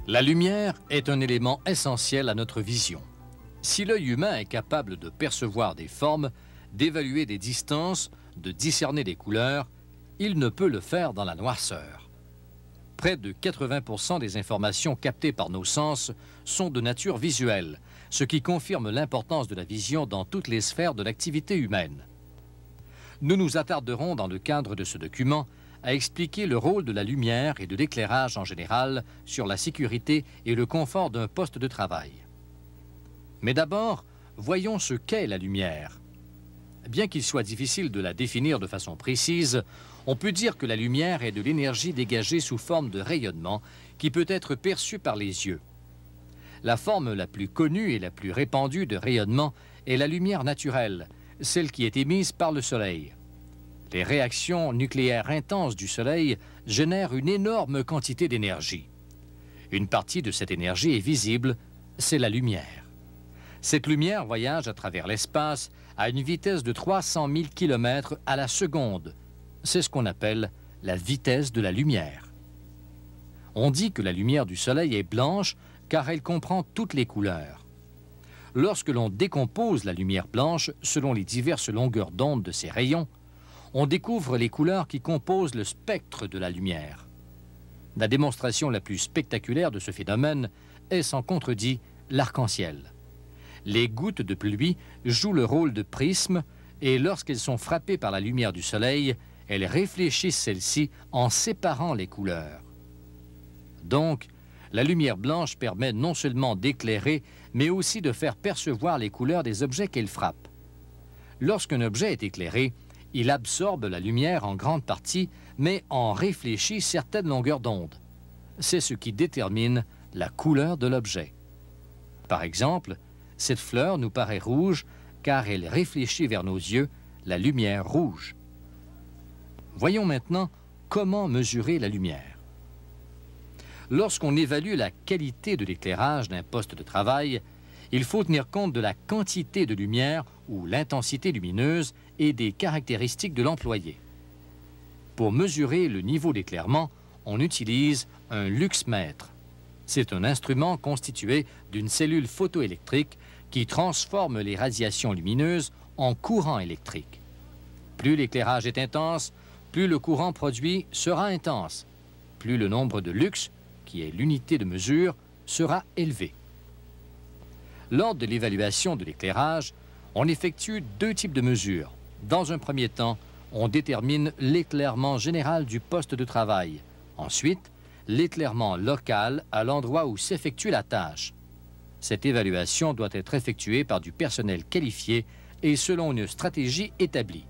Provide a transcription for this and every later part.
La lumière est un élément essentiel à notre vision. Si l'œil humain est capable de percevoir des formes, d'évaluer des distances, de discerner des couleurs, il ne peut le faire dans la noirceur. Près de 80% des informations captées par nos sens sont de nature visuelle, ce qui confirme l'importance de la vision dans toutes les sphères de l'activité humaine. Nous nous attarderons dans le cadre de ce document à expliquer le rôle de la lumière et de l'éclairage en général sur la sécurité et le confort d'un poste de travail. Mais d'abord, voyons ce qu'est la lumière. Bien qu'il soit difficile de la définir de façon précise, on peut dire que la lumière est de l'énergie dégagée sous forme de rayonnement qui peut être perçue par les yeux. La forme la plus connue et la plus répandue de rayonnement est la lumière naturelle, celle qui est émise par le Soleil. Les réactions nucléaires intenses du Soleil génèrent une énorme quantité d'énergie. Une partie de cette énergie est visible, c'est la lumière. Cette lumière voyage à travers l'espace à une vitesse de 300 000 km à la seconde. C'est ce qu'on appelle la vitesse de la lumière. On dit que la lumière du Soleil est blanche car elle comprend toutes les couleurs. Lorsque l'on décompose la lumière blanche selon les diverses longueurs d'onde de ses rayons, on découvre les couleurs qui composent le spectre de la lumière. La démonstration la plus spectaculaire de ce phénomène est sans contredit l'arc-en-ciel. Les gouttes de pluie jouent le rôle de prisme et lorsqu'elles sont frappées par la lumière du soleil, elles réfléchissent celle-ci en séparant les couleurs. Donc, la lumière blanche permet non seulement d'éclairer, mais aussi de faire percevoir les couleurs des objets qu'elle frappe. Lorsqu'un objet est éclairé, il absorbe la lumière en grande partie, mais en réfléchit certaines longueurs d'onde. C'est ce qui détermine la couleur de l'objet. Par exemple, cette fleur nous paraît rouge car elle réfléchit vers nos yeux la lumière rouge. Voyons maintenant comment mesurer la lumière. Lorsqu'on évalue la qualité de l'éclairage d'un poste de travail, il faut tenir compte de la quantité de lumière ou l'intensité lumineuse et des caractéristiques de l'employé. Pour mesurer le niveau d'éclairement, on utilise un luxmètre. C'est un instrument constitué d'une cellule photoélectrique qui transforme les radiations lumineuses en courant électrique. Plus l'éclairage est intense, plus le courant produit sera intense. Plus le nombre de lux, qui est l'unité de mesure, sera élevé. Lors de l'évaluation de l'éclairage, on effectue deux types de mesures. Dans un premier temps, on détermine l'éclairement général du poste de travail. Ensuite, l'éclairement local à l'endroit où s'effectue la tâche. Cette évaluation doit être effectuée par du personnel qualifié et selon une stratégie établie.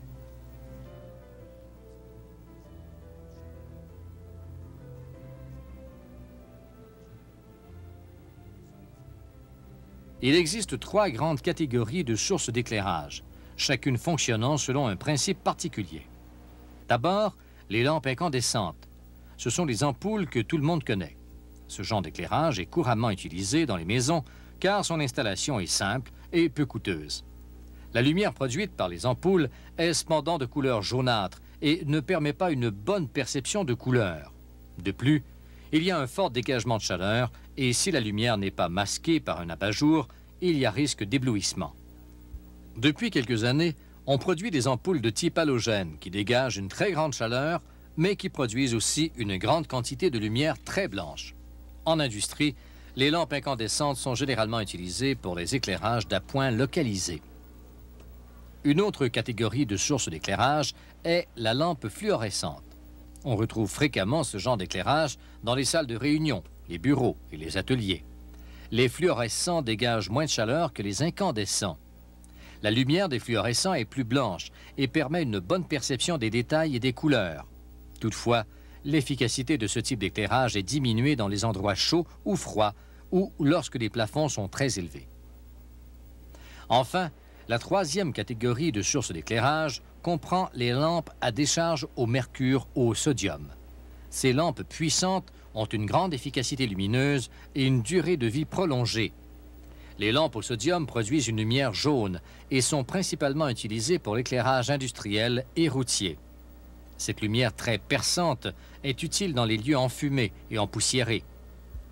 Il existe trois grandes catégories de sources d'éclairage, chacune fonctionnant selon un principe particulier. D'abord, les lampes incandescentes. Ce sont les ampoules que tout le monde connaît. Ce genre d'éclairage est couramment utilisé dans les maisons car son installation est simple et peu coûteuse. La lumière produite par les ampoules est cependant de couleur jaunâtre et ne permet pas une bonne perception de couleur. De plus, il y a un fort dégagement de chaleur et si la lumière n'est pas masquée par un abat-jour, il y a risque d'éblouissement. Depuis quelques années, on produit des ampoules de type halogène qui dégagent une très grande chaleur, mais qui produisent aussi une grande quantité de lumière très blanche. En industrie, les lampes incandescentes sont généralement utilisées pour les éclairages d'appoint localisés. Une autre catégorie de sources d'éclairage est la lampe fluorescente. On retrouve fréquemment ce genre d'éclairage dans les salles de réunion, les bureaux et les ateliers. Les fluorescents dégagent moins de chaleur que les incandescents. La lumière des fluorescents est plus blanche et permet une bonne perception des détails et des couleurs. Toutefois, l'efficacité de ce type d'éclairage est diminuée dans les endroits chauds ou froids ou lorsque les plafonds sont très élevés. Enfin, la troisième catégorie de sources d'éclairage comprend les lampes à décharge au mercure ou au sodium. Ces lampes puissantes ont une grande efficacité lumineuse et une durée de vie prolongée. Les lampes au sodium produisent une lumière jaune et sont principalement utilisées pour l'éclairage industriel et routier. Cette lumière très perçante est utile dans les lieux enfumés et empoussiérés.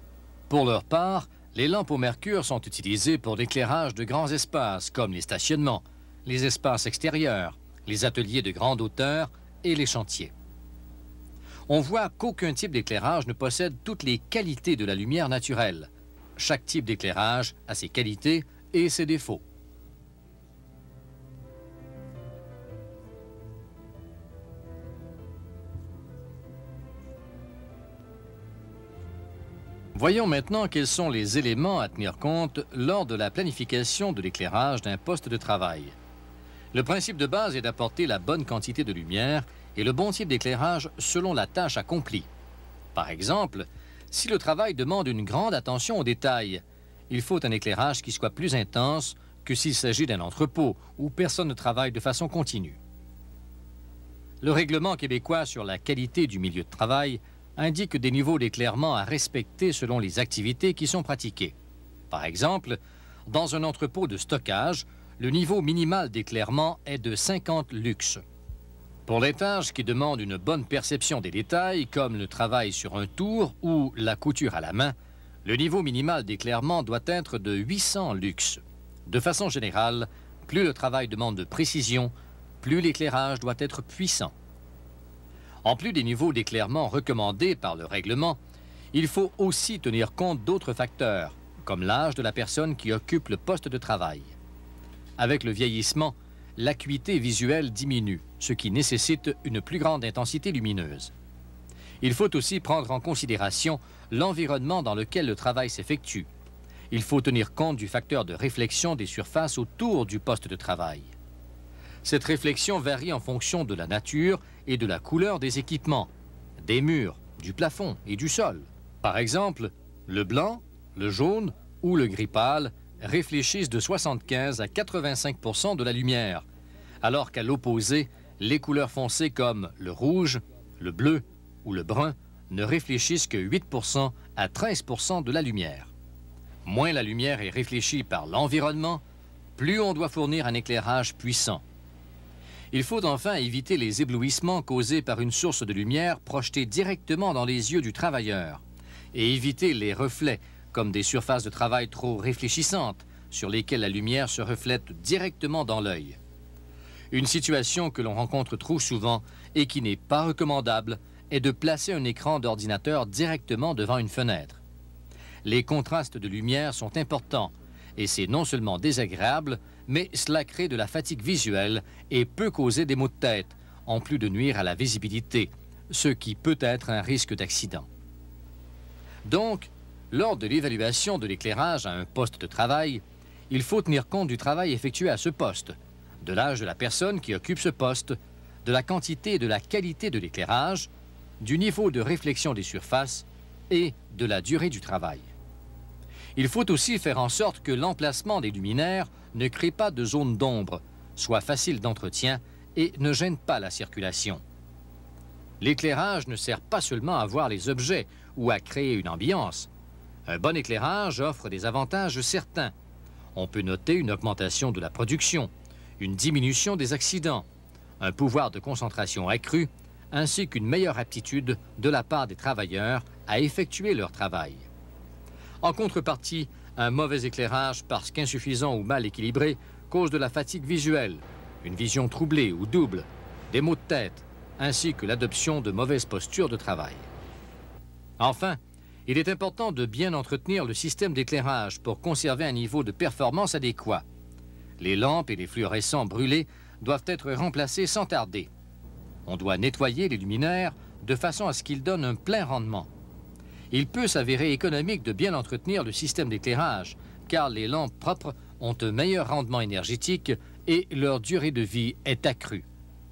Pour leur part, les lampes au mercure sont utilisées pour l'éclairage de grands espaces comme les stationnements, les espaces extérieurs, les ateliers de grande hauteur et les chantiers. On voit qu'aucun type d'éclairage ne possède toutes les qualités de la lumière naturelle. Chaque type d'éclairage a ses qualités et ses défauts. Voyons maintenant quels sont les éléments à tenir compte lors de la planification de l'éclairage d'un poste de travail. Le principe de base est d'apporter la bonne quantité de lumière et le bon type d'éclairage selon la tâche accomplie. Par exemple, si le travail demande une grande attention aux détails, il faut un éclairage qui soit plus intense que s'il s'agit d'un entrepôt où personne ne travaille de façon continue. Le règlement québécois sur la qualité du milieu de travail indique des niveaux d'éclairement à respecter selon les activités qui sont pratiquées. Par exemple, dans un entrepôt de stockage, le niveau minimal d'éclairement est de 50 lux. Pour les tâches qui demandent une bonne perception des détails, comme le travail sur un tour ou la couture à la main, le niveau minimal d'éclairement doit être de 800 lux. De façon générale, plus le travail demande de précision, plus l'éclairage doit être puissant. En plus des niveaux d'éclairement recommandés par le règlement, il faut aussi tenir compte d'autres facteurs, comme l'âge de la personne qui occupe le poste de travail. Avec le vieillissement, l'acuité visuelle diminue, ce qui nécessite une plus grande intensité lumineuse. Il faut aussi prendre en considération l'environnement dans lequel le travail s'effectue. Il faut tenir compte du facteur de réflexion des surfaces autour du poste de travail. Cette réflexion varie en fonction de la nature et de la couleur des équipements, des murs, du plafond et du sol. Par exemple, le blanc, le jaune ou le gris pâle réfléchissent de 75 à 85% de la lumière, alors qu'à l'opposé, les couleurs foncées comme le rouge, le bleu ou le brun ne réfléchissent que 8% à 13% de la lumière. Moins la lumière est réfléchie par l'environnement, plus on doit fournir un éclairage puissant. Il faut enfin éviter les éblouissements causés par une source de lumière projetée directement dans les yeux du travailleur et éviter les reflets comme des surfaces de travail trop réfléchissantes sur lesquelles la lumière se reflète directement dans l'œil. Une situation que l'on rencontre trop souvent et qui n'est pas recommandable est de placer un écran d'ordinateur directement devant une fenêtre. Les contrastes de lumière sont importants et c'est non seulement désagréable, mais cela crée de la fatigue visuelle et peut causer des maux de tête, en plus de nuire à la visibilité, ce qui peut être un risque d'accident. Donc, lors de l'évaluation de l'éclairage à un poste de travail, il faut tenir compte du travail effectué à ce poste, de l'âge de la personne qui occupe ce poste, de la quantité et de la qualité de l'éclairage, du niveau de réflexion des surfaces et de la durée du travail. Il faut aussi faire en sorte que l'emplacement des luminaires ne crée pas de zone d'ombre, soit facile d'entretien et ne gêne pas la circulation. L'éclairage ne sert pas seulement à voir les objets ou à créer une ambiance. Un bon éclairage offre des avantages certains. On peut noter une augmentation de la production, une diminution des accidents, un pouvoir de concentration accru, ainsi qu'une meilleure aptitude de la part des travailleurs à effectuer leur travail. En contrepartie, un mauvais éclairage, parce qu'insuffisant ou mal équilibré, cause de la fatigue visuelle, une vision troublée ou double, des maux de tête, ainsi que l'adoption de mauvaises postures de travail. Enfin, il est important de bien entretenir le système d'éclairage pour conserver un niveau de performance adéquat. Les lampes et les fluorescents brûlés doivent être remplacés sans tarder. On doit nettoyer les luminaires de façon à ce qu'ils donnent un plein rendement. Il peut s'avérer économique de bien entretenir le système d'éclairage, car les lampes propres ont un meilleur rendement énergétique et leur durée de vie est accrue.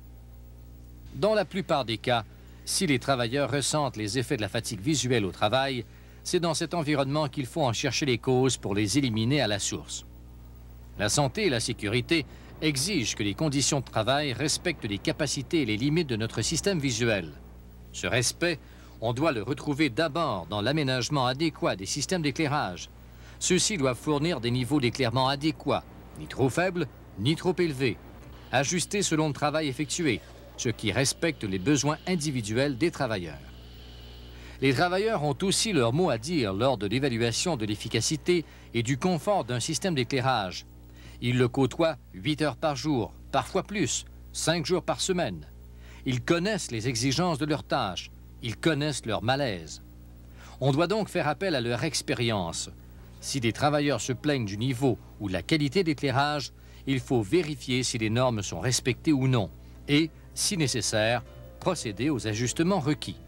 Dans la plupart des cas, si les travailleurs ressentent les effets de la fatigue visuelle au travail, c'est dans cet environnement qu'il faut en chercher les causes pour les éliminer à la source. La santé et la sécurité exigent que les conditions de travail respectent les capacités et les limites de notre système visuel. Ce respect, on doit le retrouver d'abord dans l'aménagement adéquat des systèmes d'éclairage. Ceux-ci doivent fournir des niveaux d'éclairement adéquats, ni trop faibles, ni trop élevés, ajustés selon le travail effectué, ce qui respecte les besoins individuels des travailleurs. Les travailleurs ont aussi leur mot à dire lors de l'évaluation de l'efficacité et du confort d'un système d'éclairage. Ils le côtoient 8 heures par jour, parfois plus, 5 jours par semaine. Ils connaissent les exigences de leur tâche, ils connaissent leur malaise. On doit donc faire appel à leur expérience. Si des travailleurs se plaignent du niveau ou de la qualité d'éclairage, il faut vérifier si les normes sont respectées ou non et, si nécessaire, procéder aux ajustements requis.